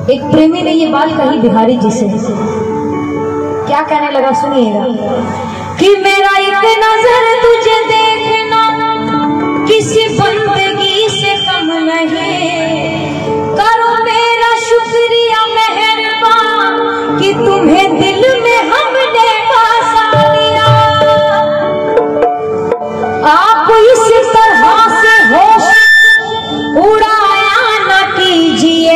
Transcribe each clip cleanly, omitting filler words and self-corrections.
एक प्रेमी ने ये बात कही बिहारी जी से, क्या कहने लगा सुनिएगा। कि मेरा एक नजर तुझे देखना किसी बंदगी से कम नहीं, करो मेरा शुक्रिया मेहरबान कि तुम्हें दिल में हमने बसा लिया। आप इस तरह से होश उड़ाया न कीजिए,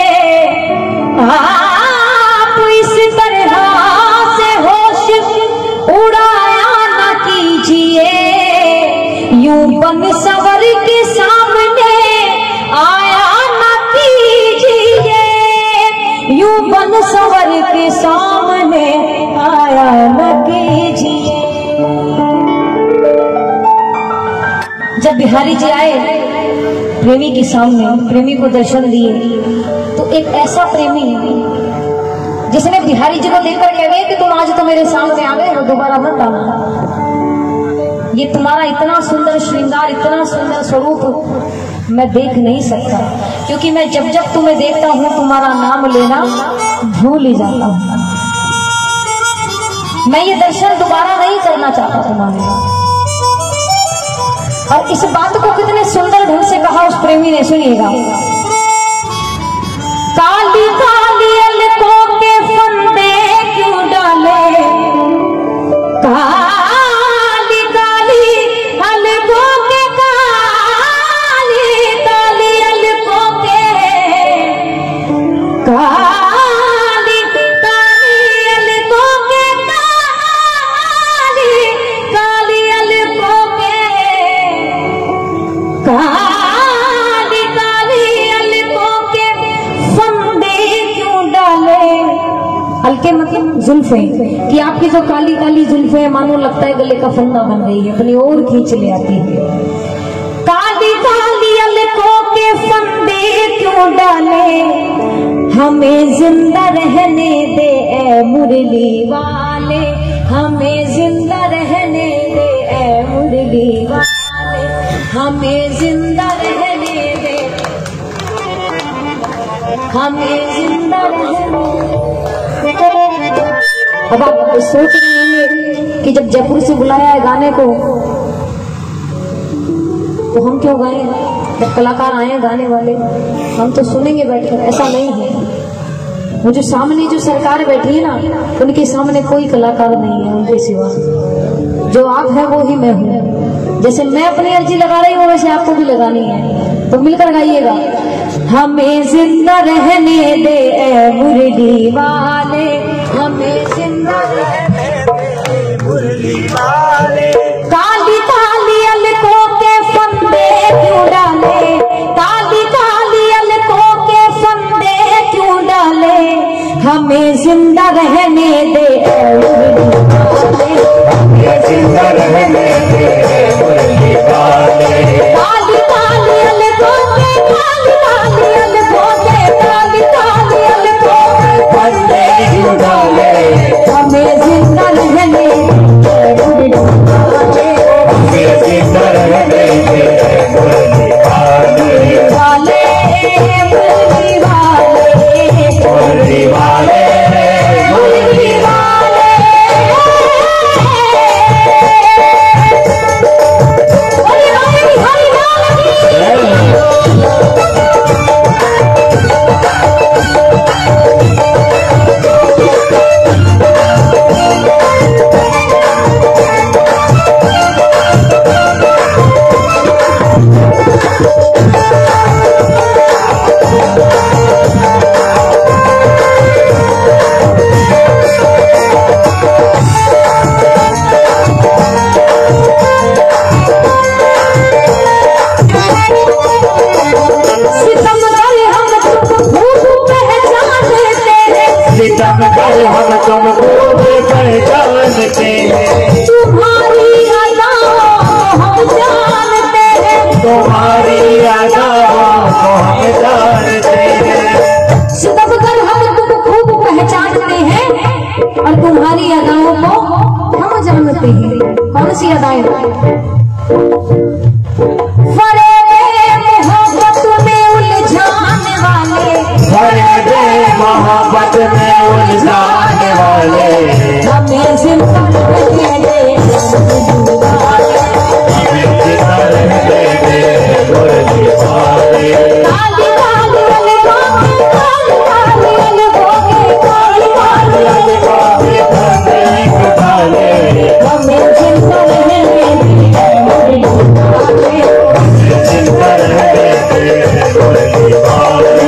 आप इस तरह से होश उड़ाया न कीजिए, यूं बन सवर के सामने आया न कीजिए, यूं बन सवर के सामने आया न कीजिए। जब बिहारी जी आए प्रेमी के सामने, प्रेमी को दर्शन दिए, तो एक ऐसा प्रेमी जिसने बिहारी जी को देखकर कह गए कि तुम आज तो मेरे सामने आ गए हो, दोबारा मत आना। ये तुम्हारा इतना सुंदर श्रृंगार, इतना सुंदर स्वरूप मैं देख नहीं सकता, क्योंकि मैं जब जब तुम्हें देखता हूँ तुम्हारा नाम लेना भूल ही जाता हूँ। मैं ये दर्शन दोबारा नहीं करना चाहता तुम्हारे। और इस बात को कितने सुंदर ढंग से कहा उस प्रेमी ने, सुनिएगा। काली काली अलकों के फंदे क्यों डाले, काली काली अलकों के, काली काली अलकों के, काली काली अलकों के, काली काली अलकों के, काली काली अलकों के फंदे क्यों डाले। हल्के मतलब जुल्फे, कि आपकी जो काली काली जुल्फे मानो लगता है गले का फंदा बन गई है, अपनी ओर खींच ले आती है। काली काली अलकों के फंदे क्यों डाले, हमें जिंदा रहने दे ए मुरली वाले, हमें जिंदा रहने दे ए मुरली वाले, हमें जिंदा रहने दे, हमें जिंदा रहने। अब आप सोच रहे होंगे कि जब जयपुर से बुलाया है गाने को तो हम क्यों गाएं, जब कलाकार आए गाने वाले हम तो सुनेंगे बैठकर। ऐसा नहीं है, वो जो सामने जो सरकार बैठी है ना, उनके सामने कोई कलाकार नहीं है उनके सिवा। जो आप है वो ही मैं हूँ। जैसे मैं अपनी अर्जी लगा रही हूँ वैसे आपको भी लगानी है, तो मिलकर गाइएगा। हमें जिंदा रहने दे ए मुरली वाले, हमें जिंदा रहने दे मुरली वाले, काली काली अलकों के फंदे क्यों डाले, काली काली अलकों के फंदे क्यों डाले, हमें जिंदा रहने दे ए मुरली वाले, हमें जिंदा रहने दे ए मुरली वाले, काली काली अलकों के, काली काली अलकों के, काली काली अलकों के फंदे क्यों डाले, हमें जिंदा रहने दे मुरली वाले, हमें जिंदा रहने दे मुरली वाले, वाले मुरली वाले, मुरली वाले, मुरली वाले, हम तुमको पहचानते हैं, तुम्हारी अदाओं हम जानते हैं, तुम्हारी अदाओं हम जानते हैं, सितमगर हम तुम खूब पहचानते हैं और तुम्हारी अदाओं को हम जानते हैं। कौन सी अदाएं? फरेब मोहब्बत में उलझाने वाले, फरेब में उलझाने वाले, हमें जिंदा रहने दे, हमें जिंदा रहने दे मुरली वाले। काली काली अलगोगे, काली काली अलगोगे, काली काली अलगोगे, हमें जिंदा रहने दे मुरली वाले, जिंदा रहने दे मुरली वाले,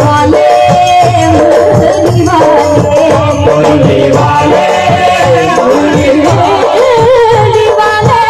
मुरली वाले, मुरली वाले, मुरली वाले।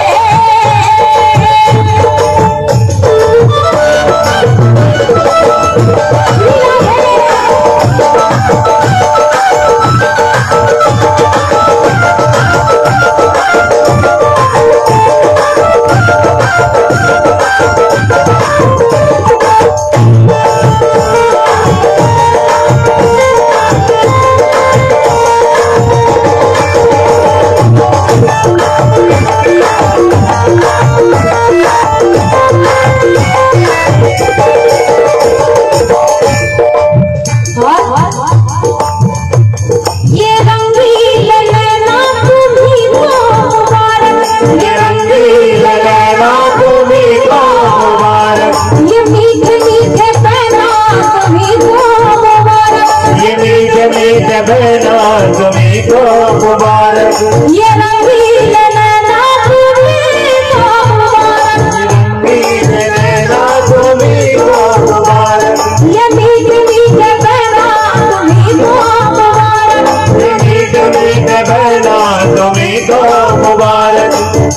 ये रंगीले नैना तुम्हीं को मुबारक, ये रंगीले नैना तुम्हीं को मुबारक, ये मीठे मीठे पैना तुम्हीं को मुबारक, ये मीठे मीठे बहना तुम्हीं को मुबारक, ये रंगीले नैना तुम्हीं को मुबारक, रंगीले नैना तुम्हीं को मुबारक, ये मीठे मीठे पैना तुम्हीं को मुबारक, ये मीठे मीठे बहना तुम्हीं को मुबारक।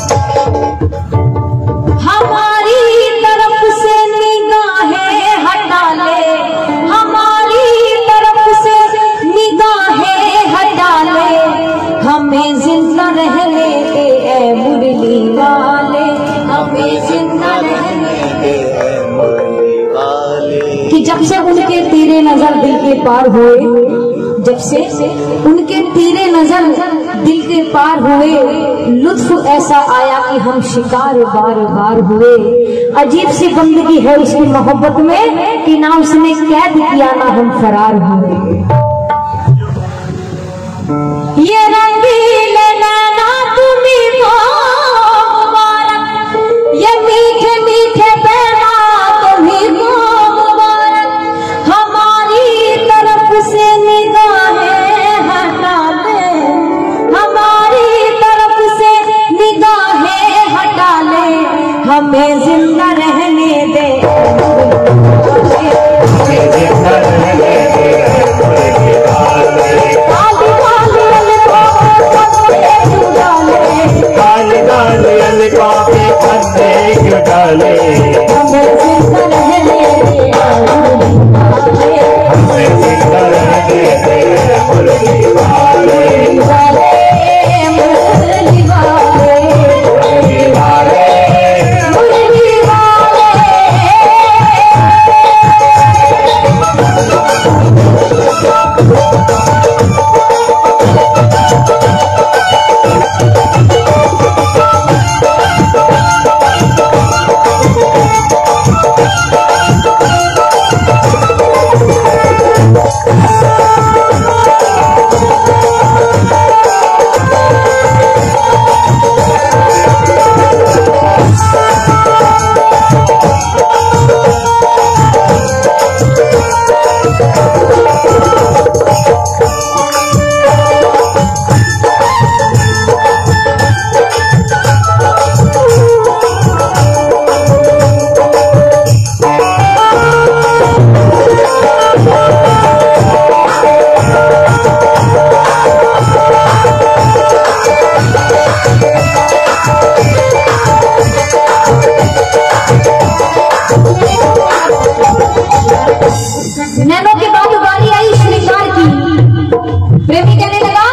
हमारी तरफ से निगाहें हटा ले, हमारी तरफ से निगाहें हटा ले, हमें जिंदा रहने दे ऐ मुरली वाले, हमें जिंदा रहने दे ऐ मुरली वाले। कि जब से उनके तीरे नजर दिल के पार हुए, जब से उनके तीरे नजर दिल के पार हुए, लुत्फ ऐसा आया कि हम शिकार बार बार हुए। अजीब सी बंदगी है उसकी मोहब्बत में कि ना उसने कैद किया ना हम फरार हुए। ये रंगीले नैना तुम्हीं को मुबारक, ये मीठे मीठे पैना तुम्हीं को मुबारक, हमारी तरफ से निगाहें हटा ले, हमारी तरफ से निगाहें हटा ले, हमें जिंदा रहने दे, हमें जिंदा रहने दे मुरली वाले, काली काली अलगोगे क्यों डाले, काले काले अलगों के फंदे क्यों डाले, हमें जिंदा रहने दे मुरली हमें जिंदा रहने दे मुरली वाले, वाले, मुरली वाले, मुरली वाले, मुरली वाले। नैनों के बाद बारी आई श्रृंगार की। प्रेमी कहने लगा,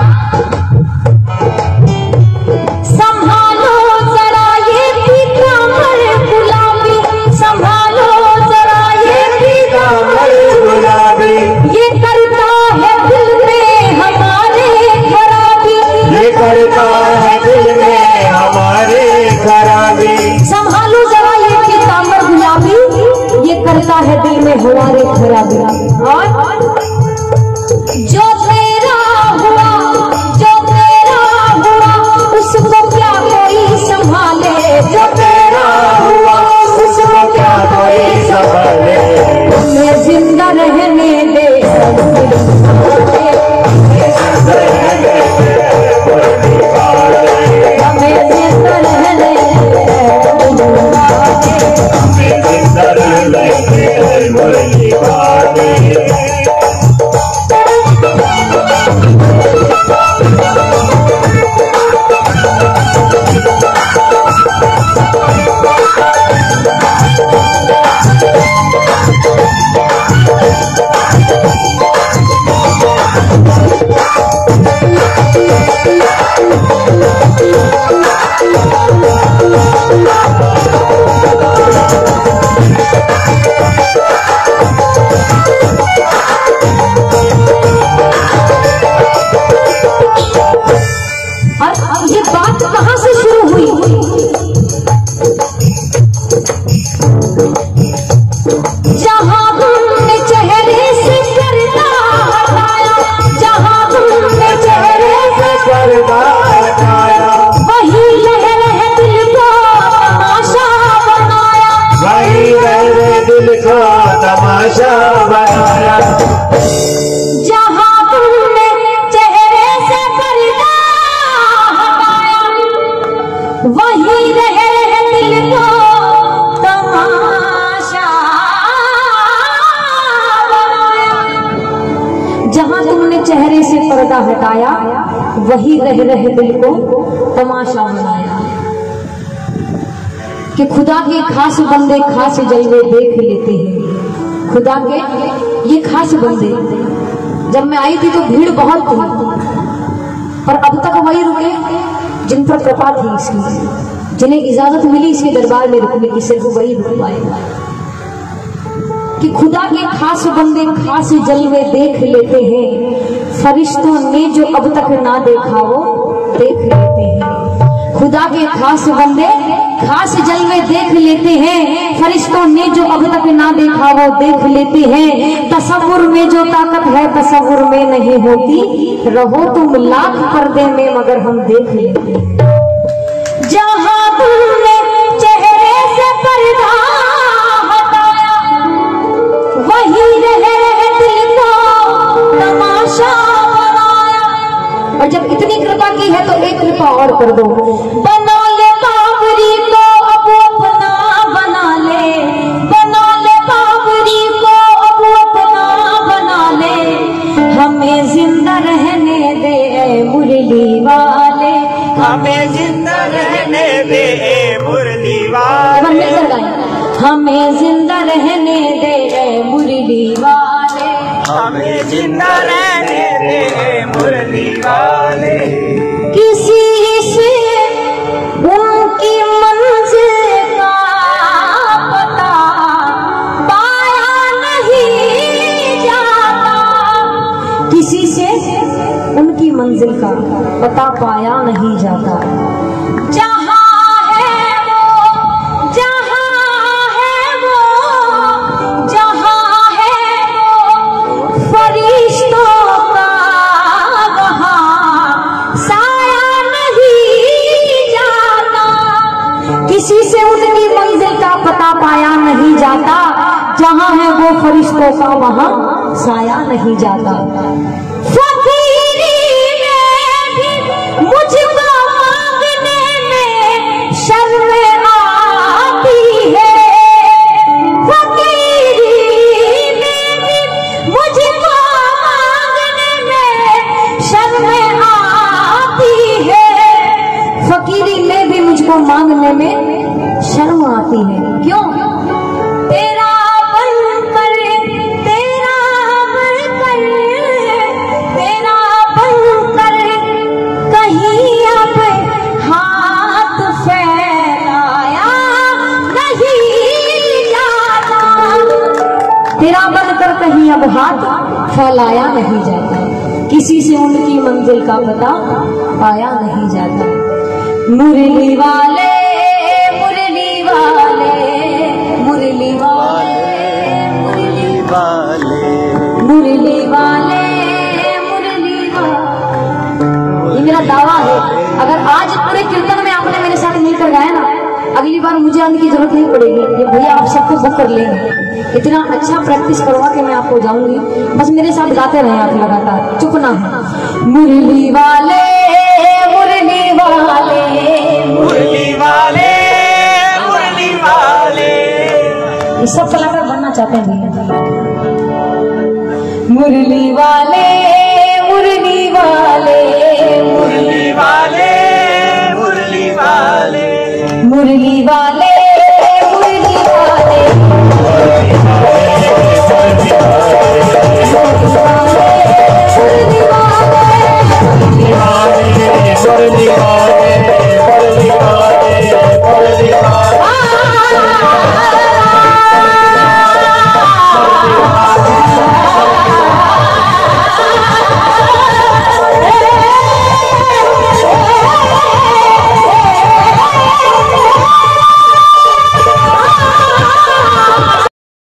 संभालो जरा ये पीतांबर गुलाबी, संभालो जरा ये पीतांबर गुलाबी, ये करता है दिल में हमारे खराबी, ये करता है दिल में हमारे खराबी, संभालो जरा ये पीतांबर गुलाबी, ये करता है दिल में हमारे खराबी। और ये बात कहां से शुरू हुई? जहां तुमने चेहरे से पर्दा हटाया, जहां तुमने चेहरे से पर्दा हटाया, वही लहर है दिल को तमाशा बनाया, वही लहर दिल को तमाशा बनाया। जहां तुमने चेहरे से पर्दा हटाया, वही लहर है दिल को तमाशा बनाया। जहां तुमने चेहरे से पर्दा हटाया, वही रह रहे दिल को तमाशा बनाया। कि खुदा के खास बंदे खास जलवे देख लेते हैं। खुदा के ये खास बंदे, जब मैं आई थी तो भीड़ बहुत थी, पर अब तक वही रुके जिन पर कृपा थी इसकी, जिन्हें इजाजत मिली इसके दरबार में रुकने की, सिर्फ वही रुक पाएगा। कि खुदा के खास बंदे खास जलवे देख लेते हैं, फरिश्तों ने जो अब तक ना देखा वो देख लेते हैं। खुदा के खास बंदे खास जलवे देख लेते हैं, फरिश्तों ने जो अब तक ना देखा वो देख लेते हैं। तसव्वुर में जो ताकत है तसव्वुर में नहीं होती, रहो तुम लाख पर्दे में मगर हम देख लेते हैं। जहां तुमने चेहरे से पर्दा हटाया, वही रह दिल को तमाशा बनाया। और जब इतनी कृपा की है तो एक कृपा और कर दो, बना ले बाबरी को अब अपना बना ले, बना ले बाबरी को अब अपना बना ले, हमें जिंदा रहने दे मुरली वाले, हमें जिंदा रहने दे मुरली वाले, हमें जिंदा रहने दे मुरली वाले, हमें जिंदा रहने दे मुरली वाले। किसी से उनकी मंजिल का पता पाया नहीं जाता, किसी से उनकी मंजिल का पता पाया नहीं जाता। जहां है वो, जहां है वो, जहां है वो फरिश्तों का वहां साया नहीं जाता। किसी से उनकी मंजिल का पता पाया नहीं जाता, जहां है वो फरिश्तों का वहां साया नहीं जाता। फकीरी में भी मुझको मांगने में शर्म आती है, फकीरी में भी मुझको मांगने में शर्म आती है, फकीरी में भी मुझको मांगने में शर्म आती है। क्यों? तेरा बनकर, तेरा बनकर, तेरा बनकर कहीं अब हाथ फैलाया नहीं जाता, तेरा बनकर कहीं अब हाथ फैलाया नहीं जाता। किसी से उनकी मंजिल का पता पाया नहीं जाता। मुरली वाले, मुरली वाले, मुरली वाले, मुरली वाले, मुरली वाले, मुरली वाले। ये मेरा दावा है, अगर आज पूरे कीर्तन में आपने मेरे साथ मिलकर गाया ना, अगली बार मुझे आने की जरूरत नहीं पड़ेगी, ये भैया आप सबको बुक कर लेंगे। इतना अच्छा प्रैक्टिस करवा के मैं आपको जाऊंगी, बस मेरे साथ गाते रहे आप लगातार, चुप ना हो। मुरली वाले, मुरली वाले, मुरली वाले, मुरली वाले, ये सब कलाकार बनना चाहते हैं भैया। मुरली वाले,